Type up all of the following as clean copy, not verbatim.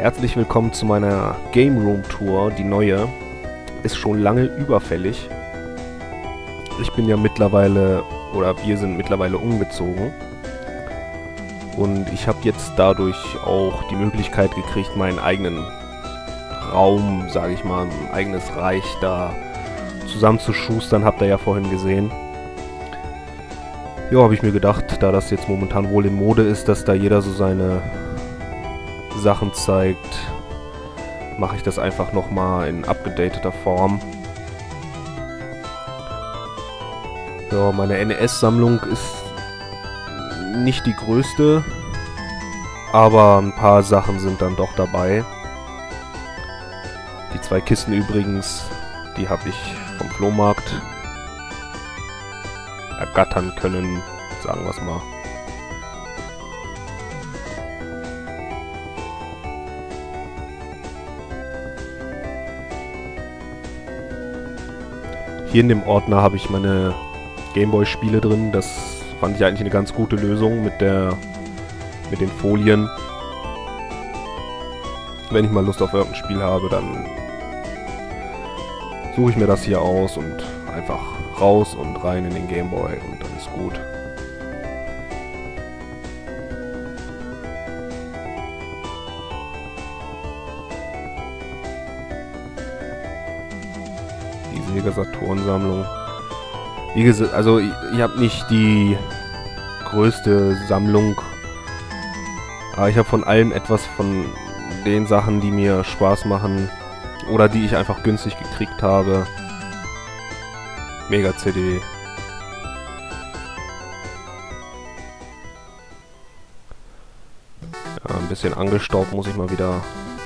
Herzlich willkommen zu meiner Game Room Tour. Die neue ist schon lange überfällig. Ich bin ja mittlerweile, oder wir sind mittlerweile umgezogen. Und ich habe jetzt dadurch auch die Möglichkeit gekriegt, meinen eigenen Raum, sage ich mal, ein eigenes Reich da zusammenzuschustern. Habt ihr ja vorhin gesehen. Ja, habe ich mir gedacht, da das jetzt momentan wohl in Mode ist, dass da jeder so seine Sachen zeigt, mache ich das einfach nochmal in abgedateter Form. Ja, meine NES-Sammlung ist nicht die größte, aber ein paar Sachen sind dann doch dabei. Die 2 Kisten übrigens, die habe ich vom Flohmarkt ergattern können, sagen wir es mal. Hier in dem Ordner habe ich meine Gameboy-Spiele drin. Das fand ich eigentlich eine ganz gute Lösung mit den Folien. Wenn ich mal Lust auf irgendein Spiel habe, dann suche ich mir das hier aus und einfach raus und rein in den Gameboy und dann ist gut. Die Sega Saturn-Sammlung. Wie gesagt, also ich habe nicht die größte Sammlung, aber ich habe von allem etwas, von den Sachen, die mir Spaß machen oder die ich einfach günstig gekriegt habe. Mega CD. Ja, ein bisschen angestaubt muss ich mal wieder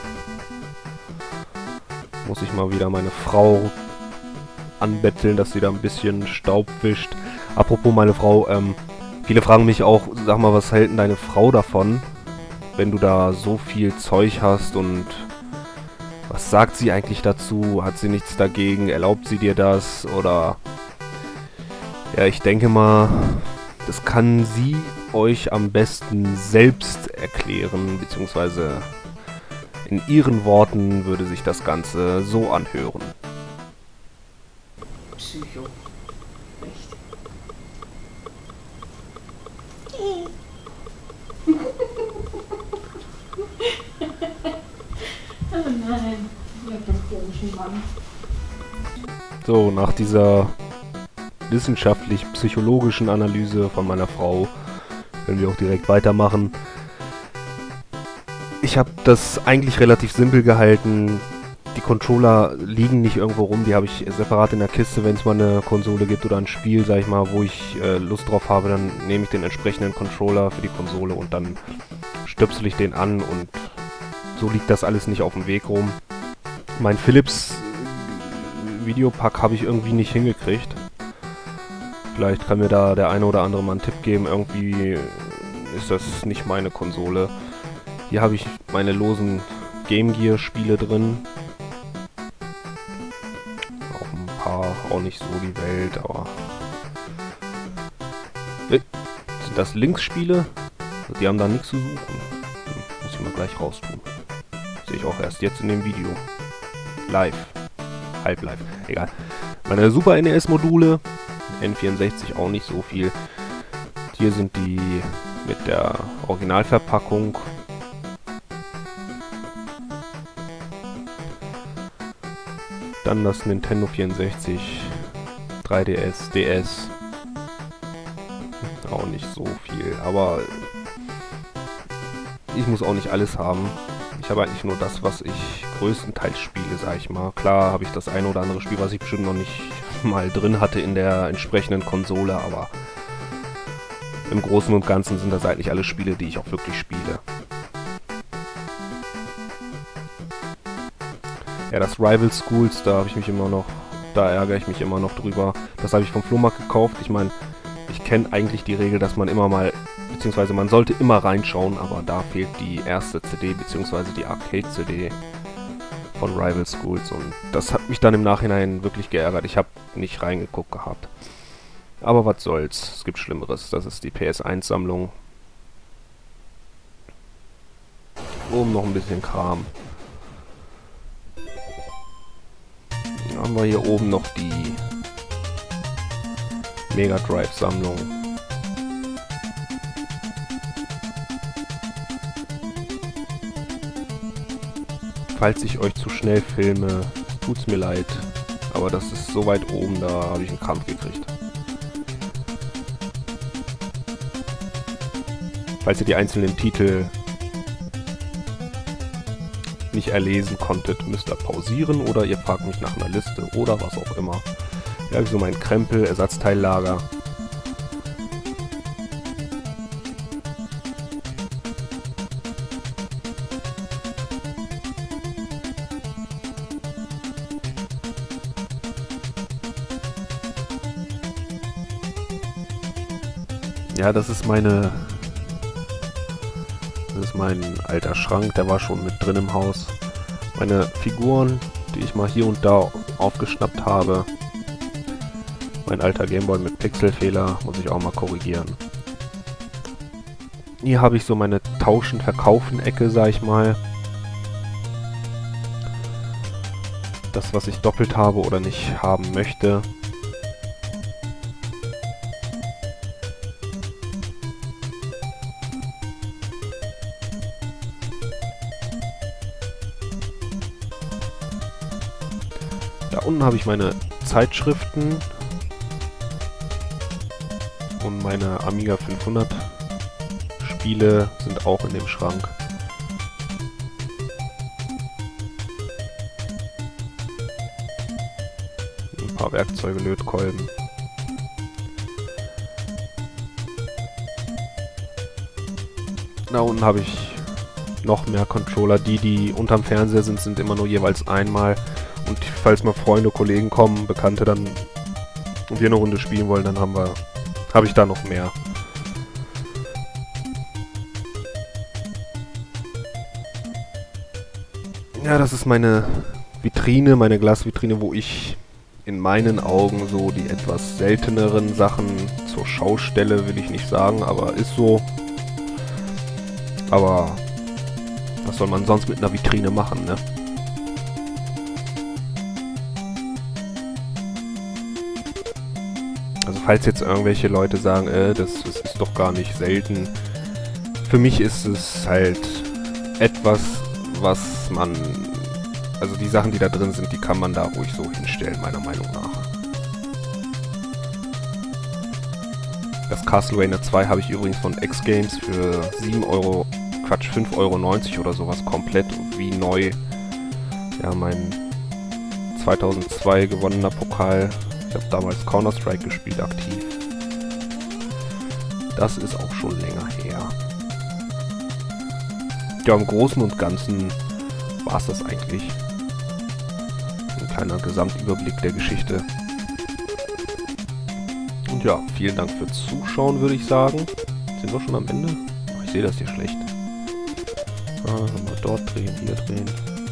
meine Frau anbetteln, dass sie da ein bisschen Staub wischt. Apropos meine Frau, viele fragen mich auch, sag mal, was hält denn deine Frau davon, wenn du da so viel Zeug hast, und was sagt sie eigentlich dazu? Hat sie nichts dagegen? Erlaubt sie dir das? Oder ja, ich denke mal, das kann sie euch am besten selbst erklären, beziehungsweise in ihren Worten würde sich das Ganze so anhören. Psycho. Echt? Oh nein, ich hab den komischen Mann. So, nach dieser wissenschaftlich-psychologischen Analyse von meiner Frau können wir auch direkt weitermachen. Ich habe das eigentlich relativ simpel gehalten. Die Controller liegen nicht irgendwo rum, die habe ich separat in der Kiste. Wenn es mal eine Konsole gibt oder ein Spiel, sag ich mal, wo ich Lust drauf habe, dann nehme ich den entsprechenden Controller für die Konsole und dann stöpsel ich den an, und so liegt das alles nicht auf dem Weg rum. Mein Philips Videopack habe ich irgendwie nicht hingekriegt. Vielleicht kann mir da der eine oder andere mal einen Tipp geben. Irgendwie ist das nicht meine Konsole. Hier habe ich meine losen Game Gear Spiele drin. Auch ein paar, auch nicht so die Welt, aber... Sind das Links-Spiele? Die haben da nichts zu suchen. Muss ich mal gleich raustun. Sehe ich auch erst jetzt in dem Video. Live. Halb live. Egal. Meine Super NES Module. N64 auch nicht so viel. Hier sind die mit der Originalverpackung. Dann das Nintendo 64, 3DS, DS. Auch nicht so viel, aber ich muss auch nicht alles haben. Ich habe eigentlich nur das, was ich größtenteils spiele, sag ich mal. Klar habe ich das eine oder andere Spiel, was ich bestimmt noch nicht mal drin hatte in der entsprechenden Konsole, aber im Großen und Ganzen sind das eigentlich alle Spiele, die ich auch wirklich spiele. Ja, das Rival Schools, da habe ich mich immer noch, da ärgere ich mich immer noch drüber. Das habe ich vom Flohmarkt gekauft. Ich meine, ich kenne eigentlich die Regel, dass man immer mal, beziehungsweise man sollte immer reinschauen, aber da fehlt die erste CD, beziehungsweise die Arcade-CD von Rival Schools, und das hat mich dann im Nachhinein wirklich geärgert. Ich habe nicht reingeguckt gehabt. Aber was soll's, es gibt Schlimmeres. Das ist die PS1-Sammlung. Oben noch ein bisschen Kram. Dann haben wir hier oben noch die Mega Drive Sammlung. Falls ich euch zu schnell filme, tut's mir leid. Aber das ist so weit oben, da habe ich einen Krampf gekriegt. Falls ihr die einzelnen Titel nicht erlesen konntet, müsst ihr pausieren oder ihr fragt mich nach einer Liste oder was auch immer. Hier habe ich so meinen Krempel, Ersatzteillager. Ja, das ist mein alter Schrank, der war schon mit drin im Haus. Meine Figuren, die ich mal hier und da aufgeschnappt habe. Mein alter Gameboy mit Pixelfehler, muss ich auch mal korrigieren. Hier habe ich so meine Tauschen-Verkaufen-Ecke, sag ich mal. Das, was ich doppelt habe oder nicht haben möchte. Da unten habe ich meine Zeitschriften und meine Amiga 500 Spiele sind auch in dem Schrank. Ein paar Werkzeuge, Lötkolben. Da unten habe ich noch mehr Controller. Die unterm Fernseher sind, sind immer nur jeweils einmal. Und falls mal Freunde, Kollegen kommen, Bekannte dann und wir eine Runde spielen wollen, dann habe ich da noch mehr. Ja, das ist meine Vitrine, meine Glasvitrine, wo ich in meinen Augen so die etwas selteneren Sachen zur Schau stelle, will ich nicht sagen, aber ist so. Aber was soll man sonst mit einer Vitrine machen, ne? Also falls jetzt irgendwelche Leute sagen, das ist doch gar nicht selten. Für mich ist es halt etwas, was man... Also die Sachen, die da drin sind, die kann man da ruhig so hinstellen, meiner Meinung nach. Das Castlevania 2 habe ich übrigens von X-Games für 5,90 Euro oder sowas komplett wie neu. Ja, mein 2002 gewonnener Pokal. Ich habe damals Counter-Strike gespielt, aktiv. Das ist auch schon länger her. Ja, im Großen und Ganzen war es das eigentlich. Ein kleiner Gesamtüberblick der Geschichte. Und ja, vielen Dank fürs Zuschauen, würde ich sagen. Sind wir schon am Ende? Oh, ich sehe das hier schlecht. Mal dort drehen, hier drehen.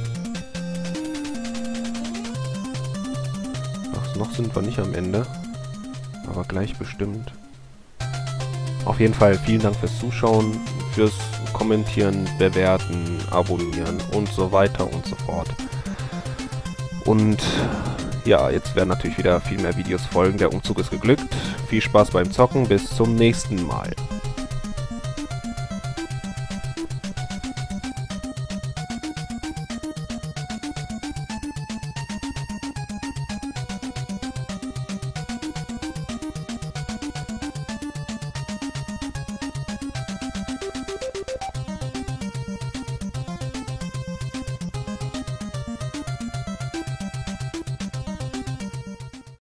Ach, noch sind wir nicht am Ende. Aber gleich bestimmt. Auf jeden Fall vielen Dank fürs Zuschauen, fürs Kommentieren, Bewerten, Abonnieren und so weiter und so fort. Und ja, jetzt werden natürlich wieder viel mehr Videos folgen. Der Umzug ist geglückt. Viel Spaß beim Zocken. Bis zum nächsten Mal.